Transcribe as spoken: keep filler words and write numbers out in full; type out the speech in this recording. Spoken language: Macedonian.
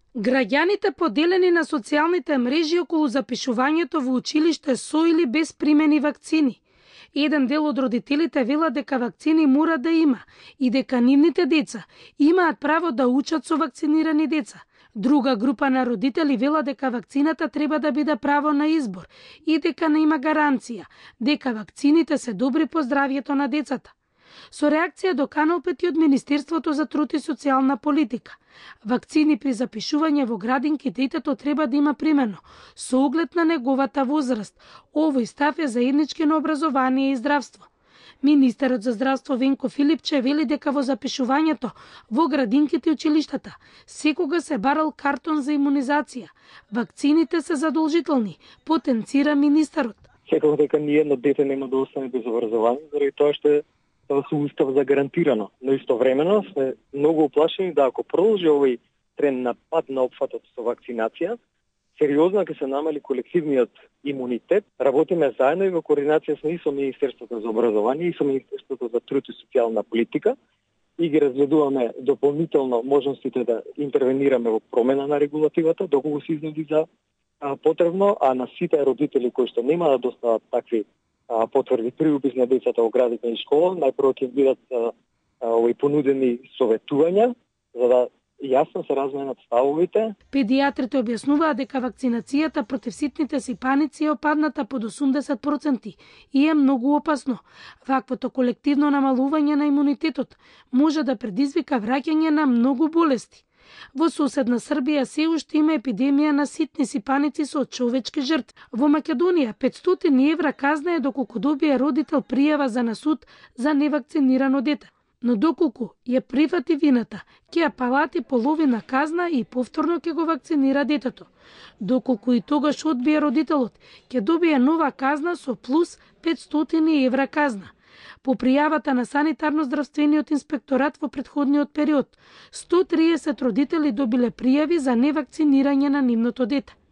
Граѓаните поделени на социјалните мрежи околу запишувањето во училиште со или без примени вакцини. Еден дел од родителите велат дека вакцини мора да има и дека нивните деца имаат право да учат со вакцинирани деца. Друга група на родители вела дека вакцината треба да биде право на избор и дека не има гаранција дека вакцините се добри по здравјето на децата. Со реакција до Канал пет од Министерството за труд и социјална политика, вакцини при запишување во градинки детето треба да има примено, со оглед на неговата возраст. Овој став е заеднички на образование и здравство. Министерот за здравство Венко Филипче вели дека во запишувањето во градинките и училиштата секогаш се барал картон за имунизација. Вакцините се задолжителни, потенцира министерот. Секогаш дека ни едно дете нема да остане без образование, заради тоа што е со устав загарантирано. Но истовремено сме многу уплашени да ако продолжи овој тренд на пад на опфатот со вакцинација, сериозно ќе се намали колективниот имунитет. Работиме заедно и во координација со и со Министерството за образование и со Министерството за труд и социјална политика и ги разгледуваме дополнително можностите да интервенираме во промена на регулативата, доколку се изнајди за а, потребно, а на сите родители кои што нема да достават такви а, потврди при упис на децата во градите и школа, најпрво ќе бидат а, а, овој понудени советувања за да јасно се разменат ставовите. Педиатрите објаснуваат дека вакцинацијата против ситните сипаници е опадната под осумдесет проценти и е многу опасно. Ваквото колективно намалување на имунитетот може да предизвика враќање на многу болести. Во соседна Србија се уште има епидемија на ситни сипаници со човечки жртви. Во Македонија петстотини евра казна е доколку добие родител пријава за на суд за невакцинирано дете. Но доколку ја прифати вината, ќе ја плати половина казна и повторно ќе го вакцинира детето. Доколку и тогаш одбие родителот, ќе добие нова казна со плюс петстотини евра казна. По пријавата на санитарно-здравствениот инспекторат во претходниот период, сто триесет родители добиле пријави за невакцинирање на нивното дете.